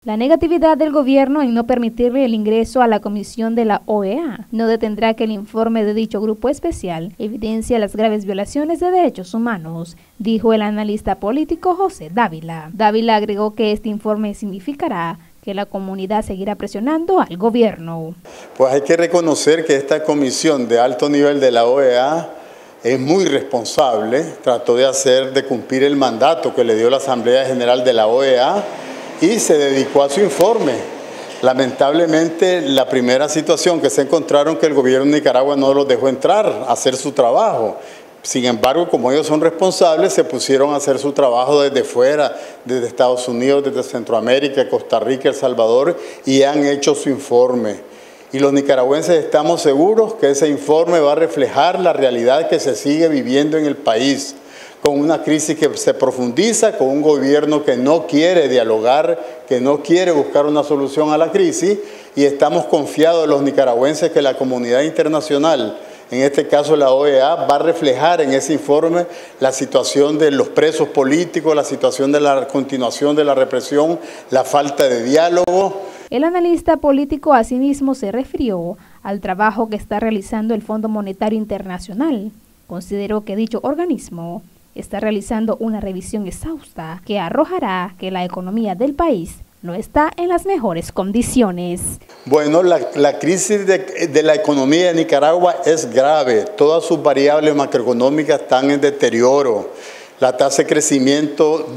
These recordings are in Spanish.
La negatividad del gobierno en no permitirle el ingreso a la comisión de la OEA no detendrá que el informe de dicho grupo especial evidencia las graves violaciones de derechos humanos, dijo el analista político José Dávila. Dávila agregó que este informe significará que la comunidad seguirá presionando al gobierno. Pues hay que reconocer que esta comisión de alto nivel de la OEA es muy responsable, trató de cumplir el mandato que le dio la Asamblea General de la OEA y se dedicó a su informe. Lamentablemente, la primera situación que se encontraron que el gobierno de Nicaragua no los dejó entrar a hacer su trabajo. Sin embargo, como ellos son responsables, se pusieron a hacer su trabajo desde fuera, desde Estados Unidos, desde Centroamérica, Costa Rica, El Salvador, y han hecho su informe. Y los nicaragüenses estamos seguros que ese informe va a reflejar la realidad que se sigue viviendo en el país, con una crisis que se profundiza, con un gobierno que no quiere dialogar, que no quiere buscar una solución a la crisis, y estamos confiados los nicaragüenses que la comunidad internacional, en este caso la OEA, va a reflejar en ese informe la situación de los presos políticos, la situación de la continuación de la represión, la falta de diálogo. El analista político asimismo se refirió al trabajo que está realizando el Fondo Monetario Internacional. Consideró que dicho organismo está realizando una revisión exhausta que arrojará que la economía del país no está en las mejores condiciones. Bueno, la crisis de la economía de Nicaragua es grave. Todas sus variables macroeconómicas están en deterioro. La tasa de decrecimiento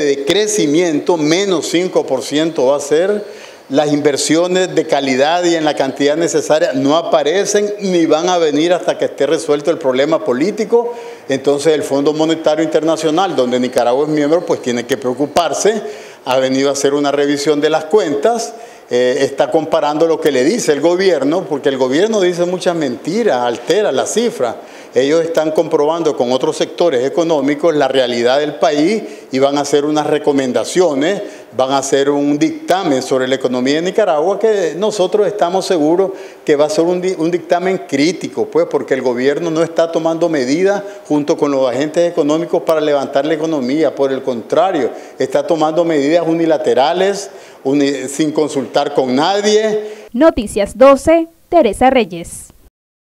menos 5% va a ser. Las inversiones de calidad y en la cantidad necesaria no aparecen ni van a venir hasta que esté resuelto el problema político. Entonces el Fondo Monetario Internacional, donde Nicaragua es miembro, pues tiene que preocuparse. Ha venido a hacer una revisión de las cuentas, está comparando lo que le dice el gobierno, porque el gobierno dice muchas mentiras, altera las cifras. Ellos están comprobando con otros sectores económicos la realidad del país y van a hacer unas recomendaciones, van a hacer un dictamen sobre la economía de Nicaragua que nosotros estamos seguros que va a ser un dictamen crítico, pues, porque el gobierno no está tomando medidas junto con los agentes económicos para levantar la economía. Por el contrario, está tomando medidas unilaterales, sin consultar con nadie. Noticias 12, Teresa Reyes.